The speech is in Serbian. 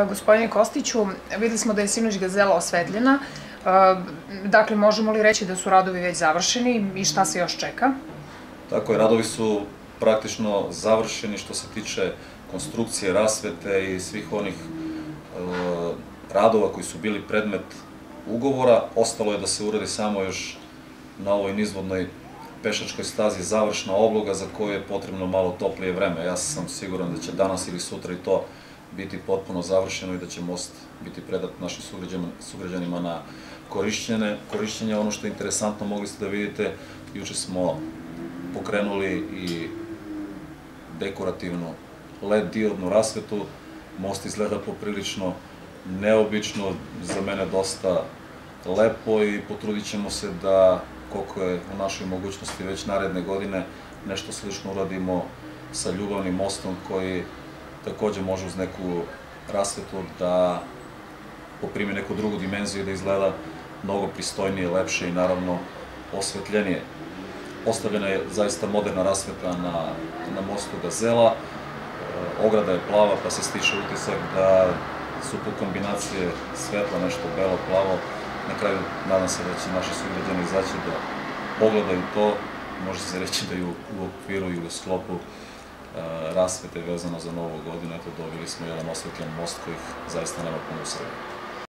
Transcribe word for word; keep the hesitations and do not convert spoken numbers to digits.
Gospodine Kostiću, videli smo da je sinoć Gazela osvetljena. Dakle, možemo li reći da su radovi već završeni i šta se još čeka? Tako je, radovi su praktično završeni što se tiče konstrukcije, rasvete i svih onih radova koji su bili predmet ugovora. Ostalo je da se uradi samo još na ovoj nizvodnoj pešačkoj stazi završna obloga za koju je potrebno malo toplije vreme. Ja sam siguran da će danas ili sutra i to biti potpuno završeno i da će most biti predat našim sugrađanima na korišćenje. Ono što je interesantno, mogli ste da vidite, juče smo pokrenuli i dekorativnu led diodnu rasvetu. Most izgleda poprilično neobično, za mene dosta lepo i potrudit ćemo se da, koliko je u našoj mogućnosti već naredne godine, nešto slično uradimo sa ljubavnim mostom koji takođe može uz neku rasvetu da poprimi neku drugu dimenziju i da izgleda mnogo pristojnije, lepše i naravno osvetljenije. Postavljena je zaista moderna rasveta na mostu Gazela, ograda je plava pa se stiče utisak da su tu kombinacije svetla, nešto belo-plavo. Na kraju nadam se da će naši sugrađani izaći da pogledaju to, može se reći da i u okviru ili u sklopu rasvete vezano za Novu godinu, eto dobili smo jedan osvetljen most kojih zaista nema puno u Srbiji.